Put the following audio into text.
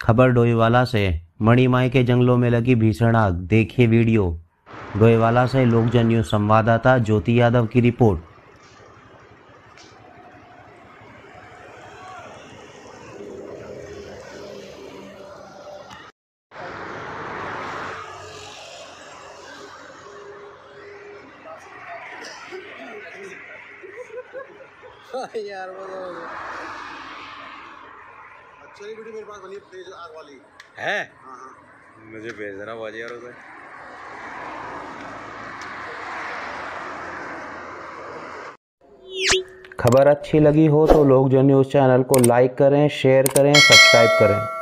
खबर डोईवाला से। मणिमाई के जंगलों में लगी भीषण आग, देखिए वीडियो। डोईवाला से लोकजन न्यूज संवाददाता ज्योति यादव की रिपोर्ट। यार वो एक्चुअली वीडियो मेरे पास बनी तेज आग वाली है। हाँ हाँ मुझे भेज देना बाजी यार उसे। खबर अच्छी लगी हो तो लोकजन न्यूज चैनल को लाइक करें, शेयर करें, सब्सक्राइब करें।